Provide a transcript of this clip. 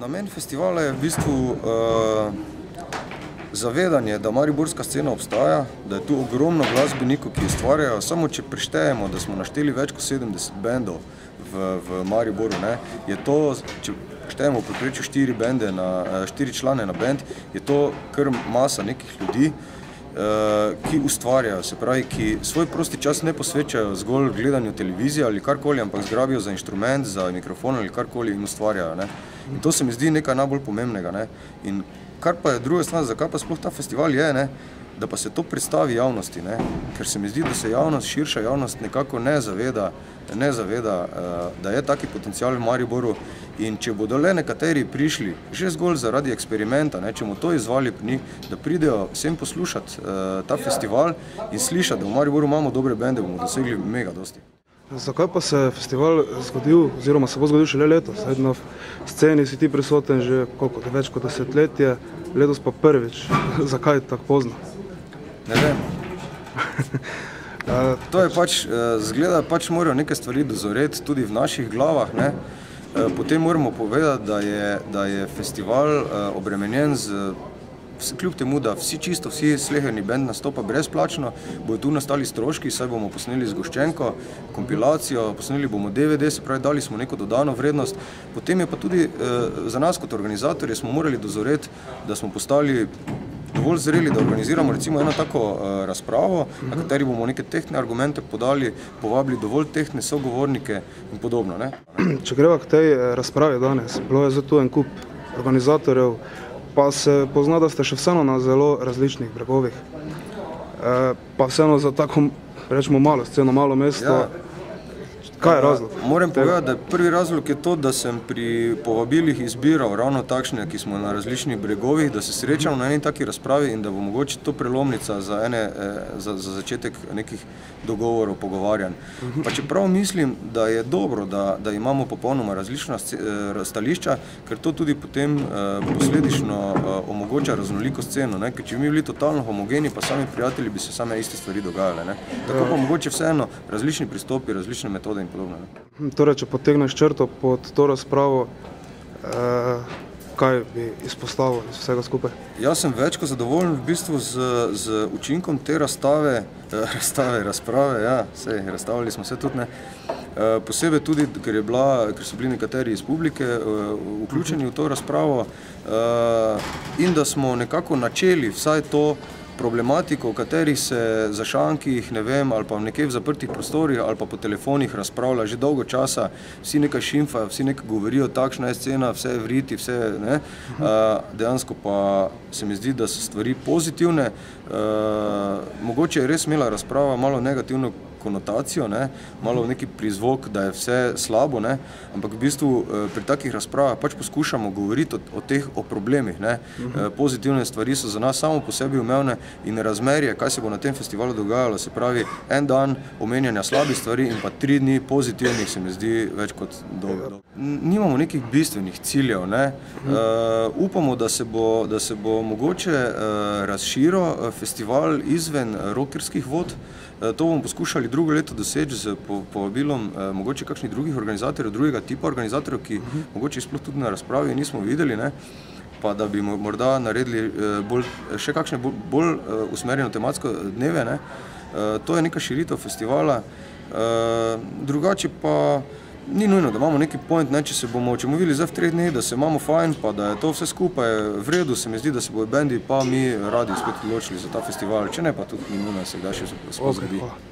Namen festivala je v bistvu zavedanje, da mariborska scena obstaja, da je tu ogromno glasbenikov, ki ustvarjajo. Samo če preštejemo, da smo našteli več kot 70 bendov v Mariboru, je to, če štejemo v povprečju 4 člane na bend, je to kar masa nekih ljudi, ki ustvarjajo, se pravi, ki svoj prosti čas ne posvečajo zgolj gledanju televizije ali karkoli, ampak zgrabijo za inštrument, za mikrofon ali karkoli in ustvarjajo. In to se mi zdi nekaj najbolj pomembnega. In kar pa je druga stvar, zakaj pa sploh ta festival je, da pa se to predstavi javnosti, ker se mi zdi, da se javnost, širša javnost nekako ne zaveda, da je taki potencial v Mariboru in če bodo le nekateri prišli že zgolj zaradi eksperimenta, če bomo to izvali pri njih, da pridejo vsem poslušati ta festival in slišati, da v Mariboru imamo dobre bende, bomo dosegli mega dosti. Zakaj pa se je festival zgodil, oziroma se bo zgodil šele letos? Na sceni si ti prisoten že več kot desetletje, letos pa prvič. Zakaj tako pozno? Ne vem. To je pač, zgleda, pač morajo neke stvari dozoreti tudi v naših glavah. Potem moramo povedati, da je festival obremenjen kljub temu, da vsi sleherni bend nastopa brezplačno, bodo tu nastali stroški, saj bomo posneli zgoščenko, kompilacijo, posneli bomo DVD, se pravi, dali smo neko dodano vrednost. Potem je pa tudi za nas kot organizatorje smo morali dozoreti, da smo postali dovolj zreli, da organiziramo recimo eno tako razpravo, na kateri bomo neke tehtne argumente podali, povabili dovolj tehtne sogovornike in podobno. Če greva k tej razpravi danes, bilo je zato en kup organizatorjev, pa se pozna, da ste še vseeno na zelo različnih bregovih. Pa vseeno za tako, rečemo, malo sceno, malo mesto. Kaj je razlog? Moram povedati, da prvi razlog je to, da sem pri povabilih izbiral ravno takšne, ki smo na različnih bregovih, da se srečamo na eni taki razpravi in da bo mogoče to prelomnica za začetek nekih dogovorov, pogovarjanj. Pa čeprav mislim, da je dobro, da imamo popolnoma različna stališča, ker to tudi potem posledično omogoča raznoliko sceno. Ker če bi mi bili totalno homogeni, pa sami prijatelji bi se same iste stvari dogajale. Tako pa mogoče vseeno različni pristopi, različne metode in podobno. Torej, če potegneš črto pod to razpravo, kaj bi izpostavil iz vsega skupaj? Jaz sem več kot zadovoljen v bistvu z učinkom te razprave, razstavili smo se tudi, posebej tudi, ker so bili nekateri iz publike vključeni v to razpravo in da smo nekako načeli vsaj to problematiko, o katerih se za šankih, ne vem, ali pa nekje v zaprtih prostorih, ali pa po telefonih razpravlja že dolgo časa, vsi nekaj šimfajo, vsi nekaj govorijo, takšna je scena, vse je vriti, vse je, dejansko pa se mi zdi, da so stvari pozitivne. Mogoče je res imela razprava malo negativno konotacijo, malo neki prizvok, da je vse slabo, ampak v bistvu pri takih razpravah pač poskušamo govoriti o problemih. Pozitivne stvari so za nas samo po sebi umevne in razmerje, kaj se bo na tem festivalu dogajalo, se pravi en dan omenjanja slabih stvari in pa 3 dni pozitivnih, se mi zdi več kot dobro. Nimamo nekih bistvenih ciljev. Upamo, da se bo mogoče razširil festival izven rockerskih vod. To bomo poskušali drugo leto doseči z povabilom mogoče kakšnih drugih organizatorjev, drugega tipa organizatorjev, ki mogoče sploh tudi na razpravi nismo videli, pa da bi morda naredili še kakšne bolj usmerjeno tematsko dneve. To je neka širitev festivala. Drugače pa ni nujno, da imamo neki point, če bomo videli zdaj v 3 dneh, da se imamo fajn, pa da je to vse skupaj v redu, se mi zdi, da se bodo bendi pa mi radi spet odločili za ta festival. Če ne, pa tudi ni nujno, se kdaj še sploh zgodi.